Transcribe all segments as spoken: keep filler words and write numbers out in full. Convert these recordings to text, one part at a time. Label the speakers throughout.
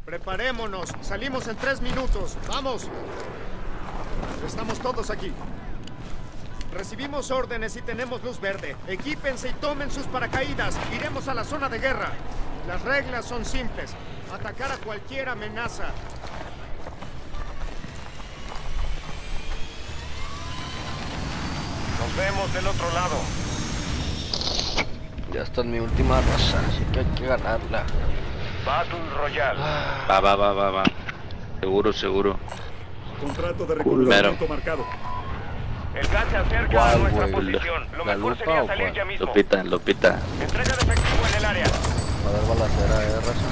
Speaker 1: Preparémonos. Salimos en tres minutos. ¡Vamos! Estamos todos aquí. Recibimos órdenes y tenemos luz verde. Equípense y tomen sus paracaídas. Iremos a la zona de guerra. Las reglas son simples. Atacar a cualquier amenaza.
Speaker 2: Nos vemos del otro lado.
Speaker 3: Ya está en mi última raza, así que hay que ganarla.
Speaker 2: Battle Royale.
Speaker 3: Ah,
Speaker 4: Va, va, va, va, va. Seguro, seguro.
Speaker 5: Contrato de reclutamiento marcado.
Speaker 2: El gas se acerca a
Speaker 3: ¿Cuál,
Speaker 2: nuestra
Speaker 3: güey?
Speaker 2: posición. Lo
Speaker 3: ¿La
Speaker 2: mejor
Speaker 3: lupa
Speaker 2: sería
Speaker 3: o
Speaker 2: salir
Speaker 3: cuál?
Speaker 2: ya mismo.
Speaker 4: Lupita, Lupita.
Speaker 2: Entrega de efectivo en el área.
Speaker 3: a ver, balacera, eh, raza.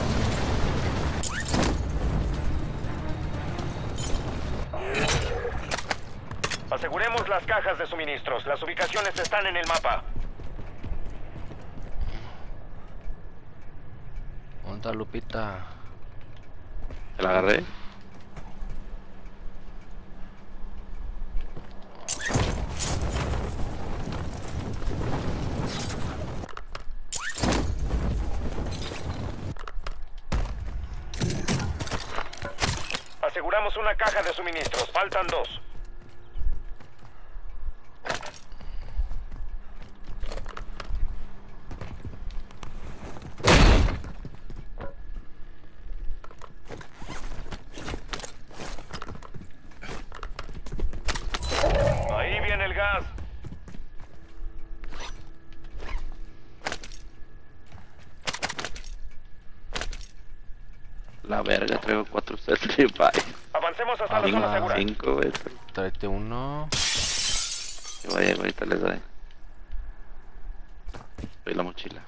Speaker 2: Aseguremos las cajas de suministros. Las ubicaciones están en el mapa.
Speaker 3: ¿Dónde está Lupita?
Speaker 4: ¿Te la agarré?
Speaker 2: Aseguramos una caja de suministros. Faltan dos. Ahí viene el gas.
Speaker 4: La verga, traigo cuatro self-revive.
Speaker 2: Avancemos hasta la
Speaker 4: Cinco,
Speaker 2: zona segura.
Speaker 4: cinco, güey.
Speaker 3: Tráete uno.
Speaker 4: Que vaya, ahorita les doy. Doy la mochila.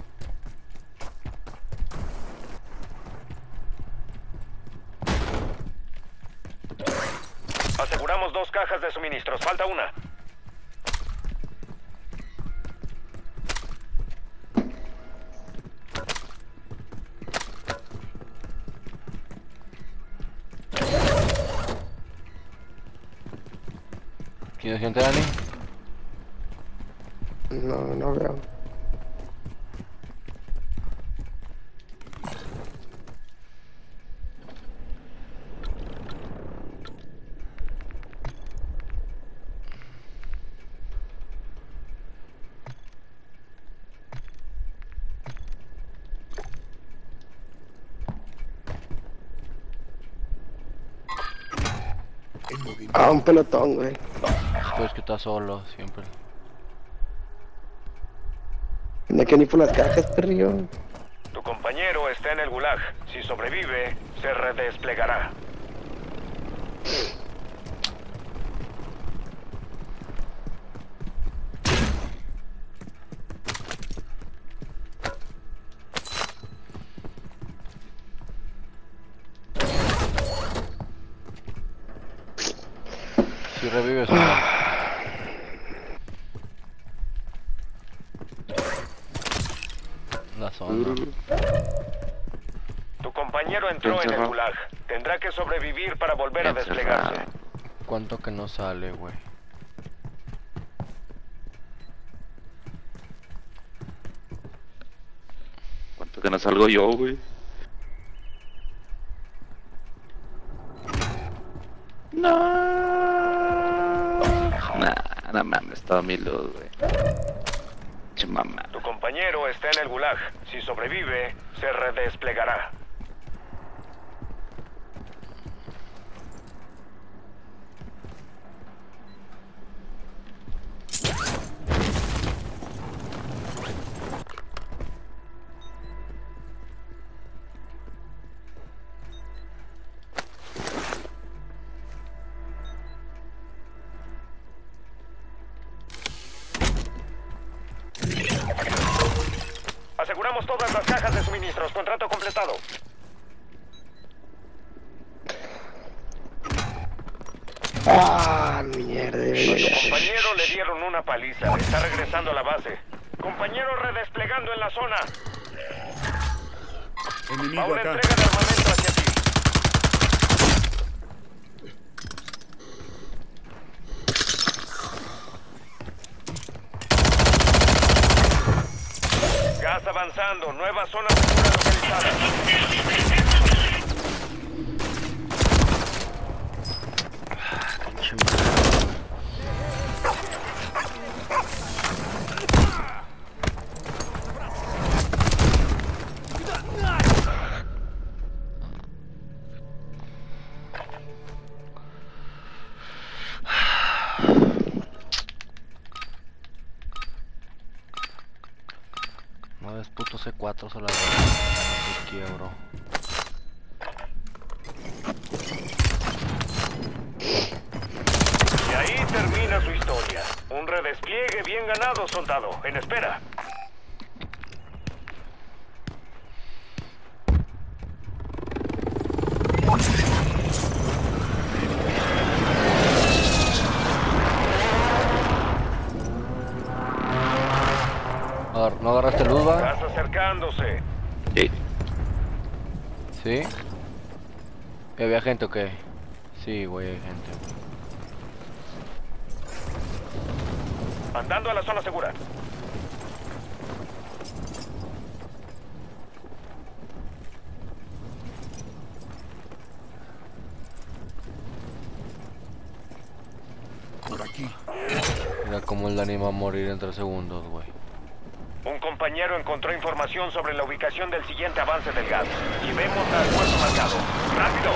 Speaker 2: Aseguramos dos cajas de suministros. Falta una.
Speaker 3: ¿Tienes gente, Dani?
Speaker 6: No, no veo. Ah, un pelotón, güey.
Speaker 3: Pues que estás solo, siempre.
Speaker 6: No hay que ni por las cajas, perrillo.
Speaker 2: Tu compañero está en el gulag. Si sobrevive, se redesplegará.
Speaker 3: Si revives o no. La zona.
Speaker 2: Tu compañero entró en el gulag. Tendrá que sobrevivir para volver a desplegarse.
Speaker 3: ¿Cuánto que no sale, güey?
Speaker 4: ¿Cuánto que no salgo yo, güey? No. Nah, no mames, todo mi luz, güey. Che mamá.
Speaker 2: Tu compañero está en el gulag. Si sobrevive, se redesplegará. Aseguramos todas las cajas de suministros. Contrato completado.
Speaker 6: Ah, mierda.
Speaker 2: A tu compañero le dieron una paliza. Está regresando a la base. Compañero redesplegando en la zona. Va
Speaker 5: Enemigo
Speaker 2: una
Speaker 5: acá.
Speaker 2: entrega de armamento hacia ti. Gas avanzando. Nueva zona segura localizada.
Speaker 3: C cuatro se la no quiebro.
Speaker 2: Y ahí termina su historia. Un redespliegue bien ganado, soldado. En espera.
Speaker 3: ¿No agarraste luz, va?
Speaker 2: Gas acercándose.
Speaker 4: Sí.
Speaker 3: ¿Sí? ¿Y había gente o qué? Sí, güey, hay gente.
Speaker 2: Andando a la zona segura.
Speaker 5: Por aquí.
Speaker 3: Mira cómo él anima a morir en tres segundos, güey.
Speaker 2: Un compañero encontró información sobre la ubicación del siguiente avance del gas. Y vemos al puerto marcado. ¡Rápido!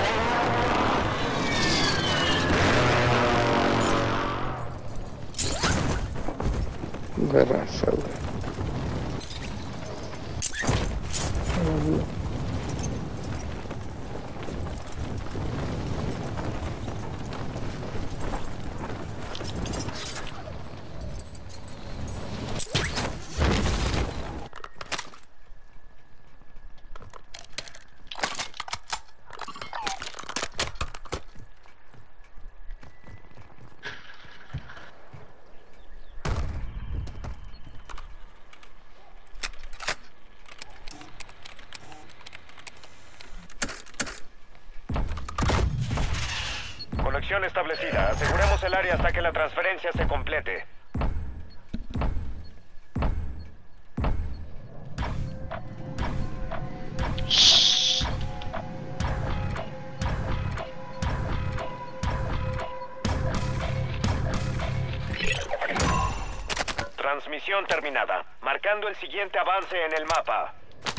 Speaker 6: De raza, güey.
Speaker 2: Conexión establecida. Aseguremos el área hasta que la transferencia se complete. Transmisión terminada. Marcando el siguiente avance en el mapa.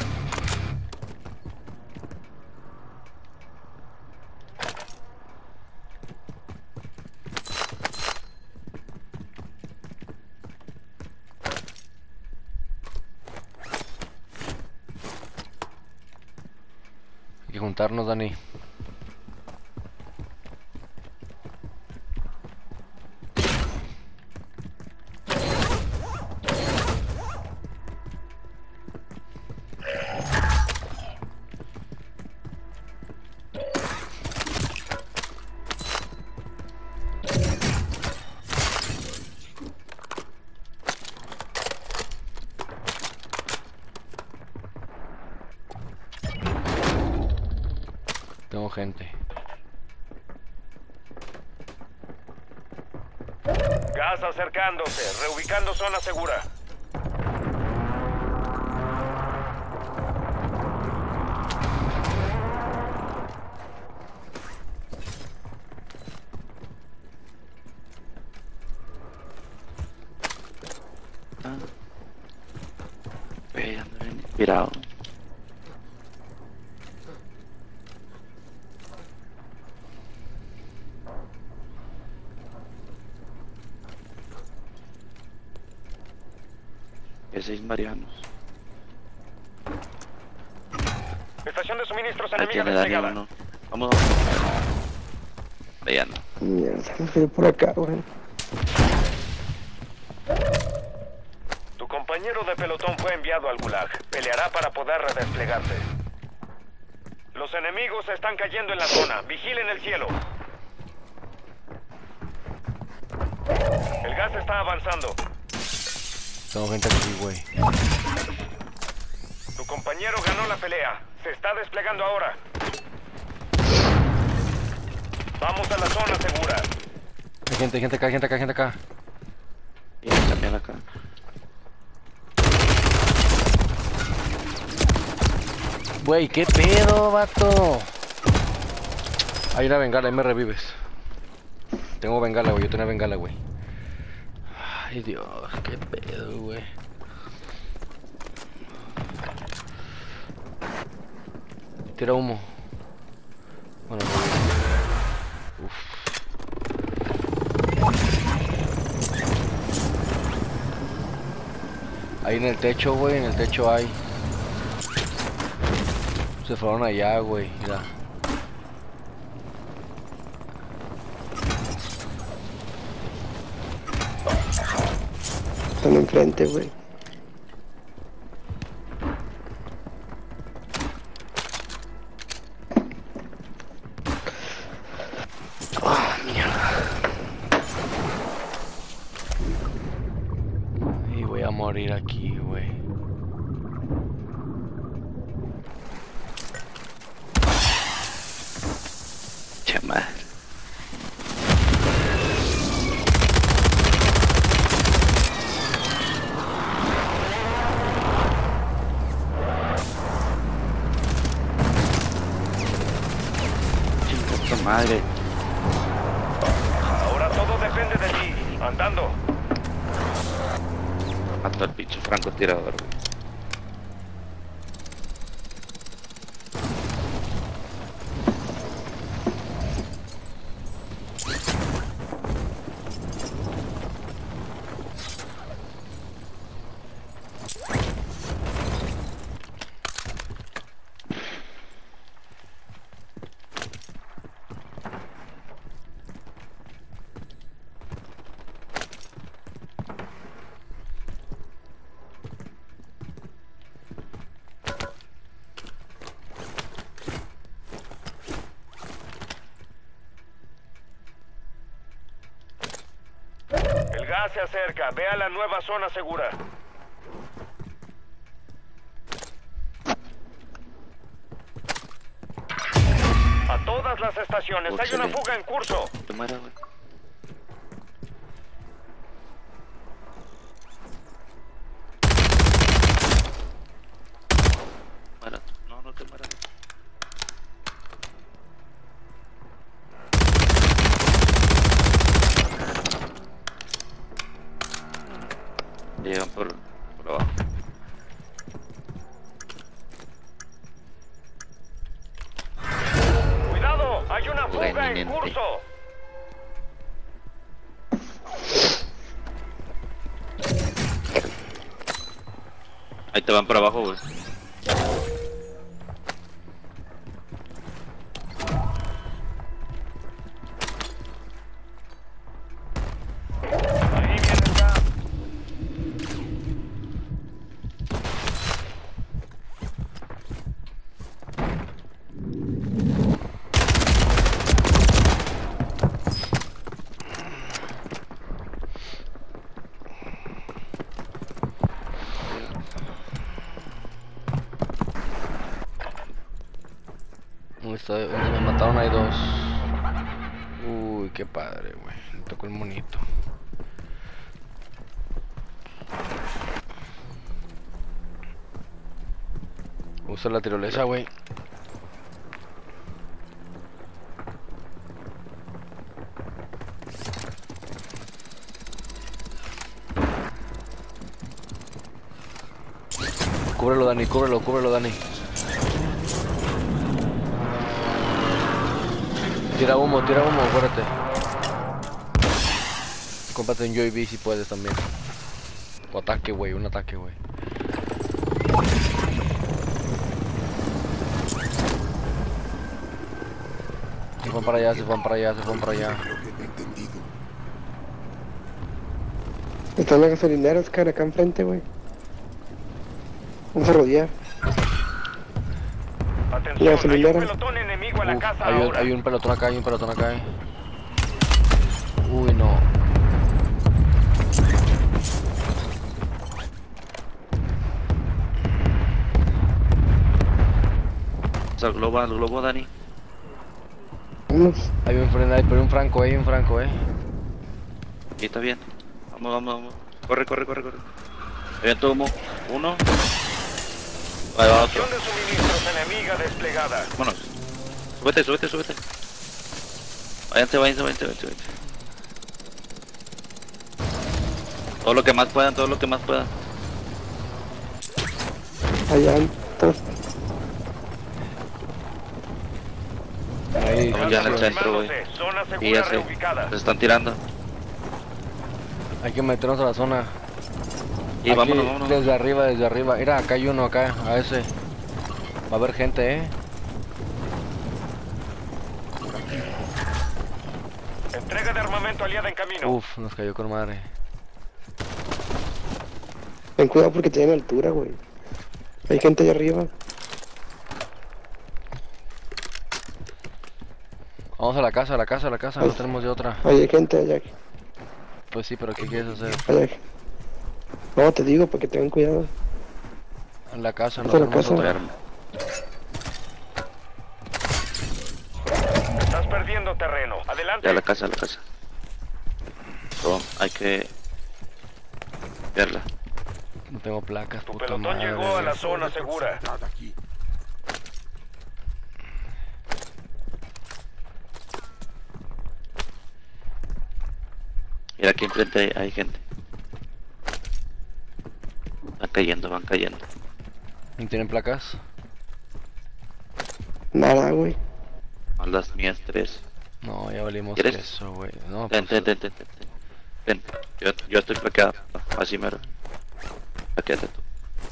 Speaker 3: Hay que juntarnos, Dani. Tengo gente.
Speaker 2: Gas acercándose, reubicando zona segura.
Speaker 4: Ah. Ve, ando bien inspirado. Seis marianos.
Speaker 2: Estación de suministros
Speaker 4: Ahí
Speaker 2: enemiga
Speaker 4: tiene Dani
Speaker 2: desplegada.
Speaker 4: uno. Vamos. Vean.
Speaker 6: Mierda, me fui por acá, güey.
Speaker 2: Tu compañero de pelotón fue enviado al Gulag. Peleará para poder redesplegarse. Los enemigos están cayendo en la zona. Vigilen el cielo. El gas está avanzando.
Speaker 3: Tengo gente aquí, güey.
Speaker 2: Tu compañero ganó la pelea. Se está desplegando ahora. Vamos a la zona segura.
Speaker 3: Hay gente, hay gente acá, hay gente acá, hay gente acá.
Speaker 4: Y también acá.
Speaker 3: Güey, ¿qué pedo, vato? Hay una bengala, ahí me revives. Tengo bengala, güey, yo tenía bengala, güey. Ay, Dios, qué pedo, güey. Tira humo. Bueno, uf. Ahí en el techo, güey, en el techo hay. Se fueron allá, güey. Mira.
Speaker 6: Están enfrente, güey.
Speaker 3: Ah, mierda. Y voy a morir aquí, güey.
Speaker 4: Chama. Chinga tu madre.
Speaker 2: Ahora todo depende de ti. Andando.
Speaker 4: Mató al pinche francotirador, güey.
Speaker 2: El gas se acerca. Ve a la nueva zona segura. A todas las estaciones. Hay una
Speaker 4: Excelente.
Speaker 2: fuga en curso.
Speaker 4: Te mueras, güey. Mueras. No, no te mueras. Llegan por, por abajo.
Speaker 2: Cuidado, hay una
Speaker 4: Fuga
Speaker 2: fuga en
Speaker 4: inminente.
Speaker 2: curso.
Speaker 4: Ahí te van por abajo, güey.
Speaker 2: Ahí viene el gas.
Speaker 3: Donde está- donde me mataron hay dos. Uy, qué padre, güey. Me tocó el monito. Usa la tirolesa, güey. Cúbrelo, Dani, cúbrelo, cúbrelo, Dani. Tira humo, tira humo, acuérdate. Cómprate un U A V si puedes también. O ataque, güey, un ataque, güey. Se van para allá, se van para allá, se van para allá.
Speaker 6: Están las gasolineras, cara, acá enfrente, güey. Vamos a rodear.
Speaker 2: Atención,
Speaker 6: La
Speaker 2: hay un
Speaker 6: gasolinera.
Speaker 2: pelotón enemigo en la
Speaker 3: Uf,
Speaker 2: casa
Speaker 3: hay, un,
Speaker 2: ahora.
Speaker 3: hay un pelotón acá, hay un pelotón acá. eh. Uy, no.
Speaker 4: O sea, el globo, el globo, Dani.
Speaker 6: Vamos.
Speaker 3: Hay un, fren- hay pero un franco, hay un franco, eh.
Speaker 4: Aquí está bien. Vamos, vamos, vamos. Corre, corre, corre, corre. Ahí viene todo humo. Uno. Ahí va otro.
Speaker 2: Estación de suministros enemiga desplegada.
Speaker 4: Vámonos. Súbete, súbete, súbete. Váyanse, váyanse, váyanse, váyanse, váyanse. Todo lo que más puedan, todo lo que más puedan.
Speaker 6: Allá entras.
Speaker 3: Ahí,
Speaker 4: Estamos ya en el
Speaker 3: sí,
Speaker 4: centro, güey.
Speaker 2: Aproximándose, Zona
Speaker 4: Y
Speaker 2: segura
Speaker 4: ya se,
Speaker 2: reubicada.
Speaker 4: se están tirando.
Speaker 3: hay que meternos a la zona.
Speaker 4: Y
Speaker 3: Aquí,
Speaker 4: vámonos, vámonos.
Speaker 3: Desde arriba, desde arriba. Mira, acá hay uno, acá, a ese. Va a haber gente, eh.
Speaker 2: Entrega de armamento aliada en camino.
Speaker 3: Uf, nos cayó con madre.
Speaker 6: Ten cuidado porque tienen altura, güey. Hay gente allá arriba.
Speaker 3: Vamos a la casa, a la casa, a la casa, no tenemos de otra.
Speaker 6: Ahí hay gente allá.
Speaker 3: Pues sí, pero ¿qué quieres hacer?
Speaker 6: Allá. No, te digo para que tengan cuidado.
Speaker 3: En la casa, no
Speaker 6: Vamos a la
Speaker 3: tenemos
Speaker 6: casa.
Speaker 3: otra.
Speaker 4: Arma.
Speaker 2: Estás perdiendo terreno. Adelante.
Speaker 4: Ya a la casa, a la casa. So, hay que verla.
Speaker 3: No tengo placas,
Speaker 2: Tu
Speaker 3: puta
Speaker 2: pelotón
Speaker 3: madre.
Speaker 2: llegó a la zona segura.
Speaker 4: Mira aquí enfrente hay, hay gente. Van cayendo, van cayendo.
Speaker 3: ¿No tienen placas?
Speaker 6: Nada, güey.
Speaker 4: A las mías tres.
Speaker 3: No, ya valimos
Speaker 4: ¿Quieres?
Speaker 3: eso, güey. No,
Speaker 4: Ven,
Speaker 3: pues,
Speaker 4: ven, ven, ven, ven, ven. Ven, yo, yo estoy plaqueado. Así mero. Plaqueate tú.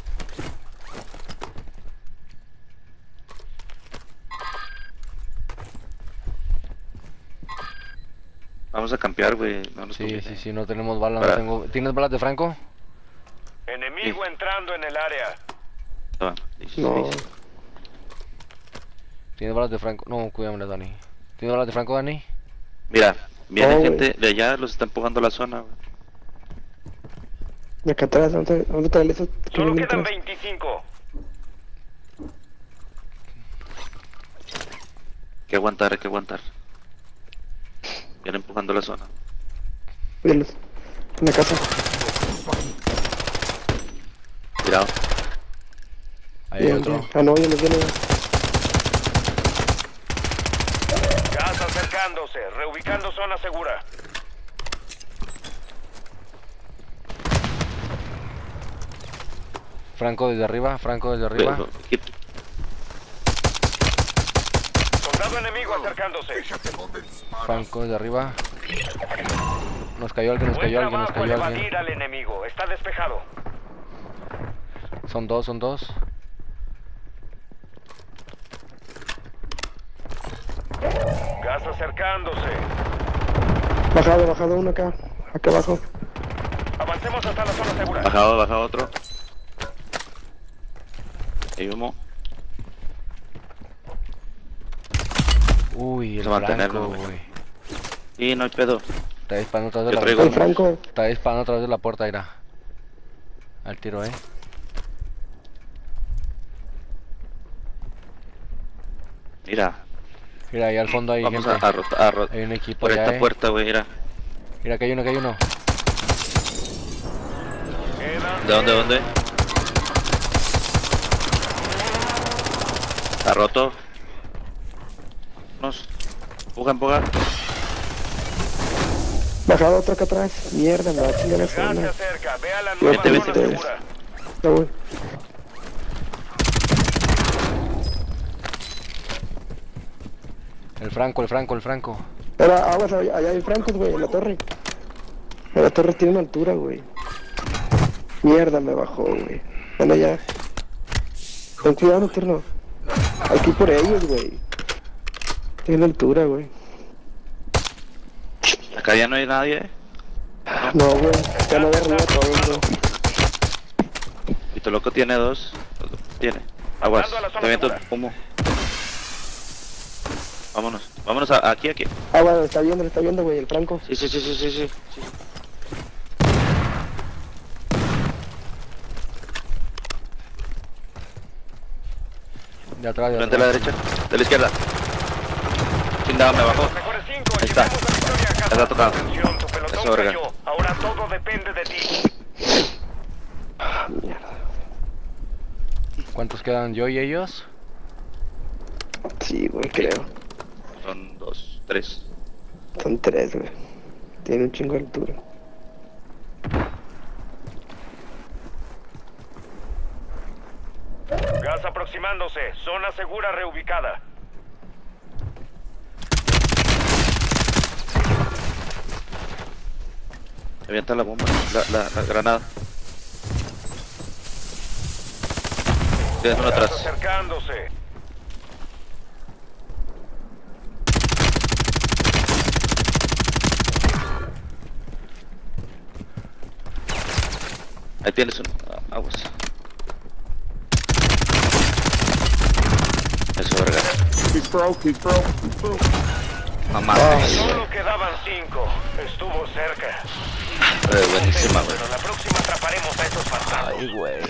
Speaker 4: Vamos a campear, güey. No nos
Speaker 3: sí,
Speaker 4: conviene.
Speaker 3: sí, sí, no tenemos balas,
Speaker 4: Para.
Speaker 3: no tengo... ¿Tienes balas de Franco?
Speaker 2: Enemigo
Speaker 4: Sí.
Speaker 2: entrando en el área.
Speaker 4: Ah, dieciséis.
Speaker 6: No.
Speaker 3: ¿Tienes balas de Franco? No, cuídame, Dani. ¿Tienes balas de Franco, Dani?
Speaker 4: Mira, viene
Speaker 6: No, güey.
Speaker 4: gente de allá, los está empujando a la zona, güey.
Speaker 6: De acá atrás, vamos a, vamos a traerle esos que
Speaker 2: Solo
Speaker 6: vienen
Speaker 2: quedan
Speaker 6: atrás.
Speaker 2: veinticinco.
Speaker 4: Hay que aguantar, hay que aguantar. Viene empujando la zona.
Speaker 6: Míralos. En la casa.
Speaker 4: Tirado.
Speaker 3: Ahí hay
Speaker 6: Bien,
Speaker 3: otro.
Speaker 6: bien. Ah, no, ya los viene.
Speaker 2: Gas acercándose. Reubicando zona segura.
Speaker 3: Franco desde arriba, Franco desde arriba.
Speaker 4: Pero, aquí-
Speaker 2: Soldado enemigo acercándose.
Speaker 3: Franco desde arriba. Nos cayó alguien, nos
Speaker 2: Buen
Speaker 3: cayó alguien, nos
Speaker 2: trabajo al
Speaker 3: cayó alguien.
Speaker 2: evadir al enemigo. Está despejado.
Speaker 3: Son dos, son dos.
Speaker 2: Gas acercándose.
Speaker 6: Bajado, bajado uno acá. Acá abajo.
Speaker 2: Avancemos hasta la zona segura.
Speaker 4: Bajado, bajado otro. Hay humo.
Speaker 3: Uy, el
Speaker 4: Vamos a mantenerlo,
Speaker 3: Franco,
Speaker 4: güey.
Speaker 3: güey.
Speaker 4: Y no hay pedo.
Speaker 3: Está disparando atrás de
Speaker 4: Yo
Speaker 3: la
Speaker 4: traigo
Speaker 6: El
Speaker 3: puerta.
Speaker 6: Franco.
Speaker 3: Está disparando atrás de la puerta, irá. Al tiro, eh.
Speaker 4: Mira,
Speaker 3: Mira, ahí al fondo hay
Speaker 4: vamos
Speaker 3: gente.
Speaker 4: a, a, rota- a rota-
Speaker 3: Hay un equipo
Speaker 4: por
Speaker 3: allá,
Speaker 4: esta
Speaker 3: eh.
Speaker 4: puerta, güey, mira.
Speaker 3: Mira, que hay uno, que hay uno.
Speaker 2: Quedan
Speaker 4: ¿De dónde,
Speaker 2: diez.
Speaker 4: dónde? Está roto. Nos. Empuja, empuja.
Speaker 6: Bajado otro acá atrás. Mierda, me va a chingar la
Speaker 2: Gas se
Speaker 6: zona.
Speaker 2: acerca. Ve a la nueva
Speaker 4: Vete,
Speaker 2: zona
Speaker 4: vete.
Speaker 2: segura.
Speaker 6: Ya voy.
Speaker 3: El Franco, el Franco, el Franco.
Speaker 6: Ahora, aguas, allá, allá hay francos, güey, en la torre. En la torre tiene una altura, güey. Mierda, me bajó, güey. Bueno, ya. Ten cuidado, nocturno. Hay que ir por ellos, güey. Tiene altura, güey.
Speaker 4: Acá ya no hay nadie, eh.
Speaker 6: No, güey. Ya no de arriba todos, güey.
Speaker 4: Y tu loco tiene dos. Tiene. Aguas.
Speaker 2: Entrando a la zona
Speaker 4: Te viento
Speaker 2: segura.
Speaker 4: humo. Vámonos. Vámonos a- aquí, aquí.
Speaker 6: Ah, bueno, lo está viendo, lo está viendo, güey, el franco.
Speaker 4: Sí, sí, sí, sí, sí, sí. sí.
Speaker 3: De atrás, de
Speaker 4: Frente a la
Speaker 3: atrás.
Speaker 4: derecha. De la izquierda. Chingado, me bajó.
Speaker 2: Los mejores cinco.
Speaker 4: Ahí está.
Speaker 2: Llevamos la victoria a casa.
Speaker 4: Ya está tocado.
Speaker 2: Atención, tu pelotón
Speaker 4: Eso, verga.
Speaker 2: cayó. Ahora todo depende de ti.
Speaker 6: Ah, mierda.
Speaker 3: ¿Cuántos quedan? ¿Yo y ellos?
Speaker 6: Sí, güey, creo.
Speaker 4: Son dos, tres.
Speaker 6: Son tres, güey. Tiene un chingo de altura.
Speaker 2: Gas aproximándose. Zona segura reubicada.
Speaker 4: Avienta la bomba. La, la, la granada. Tienes uno atrás.
Speaker 2: Acercándose.
Speaker 4: Ahí tienes un... ah, aguas. Eso, verga.
Speaker 5: He's broke, he's broke, he's broke.
Speaker 4: Mamá.
Speaker 2: Solo quedaban cinco. Estuvo cerca.
Speaker 4: Eh, buenísima, güey.
Speaker 2: Pero la próxima atraparemos a esos bastardos.
Speaker 3: Ay, güey.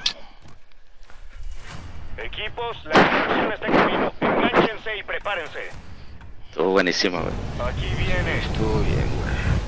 Speaker 2: Equipos, la extracción está en camino. Engánchense y prepárense.
Speaker 4: Estuvo buenísima, güey.
Speaker 2: Aquí viene.
Speaker 3: Estuvo bien, güey.